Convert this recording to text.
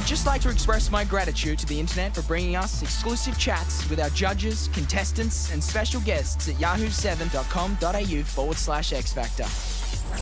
just like to express my gratitude to the internet for bringing us exclusive chats with our judges, contestants, and special guests at yahoo7.com.au/X Factor.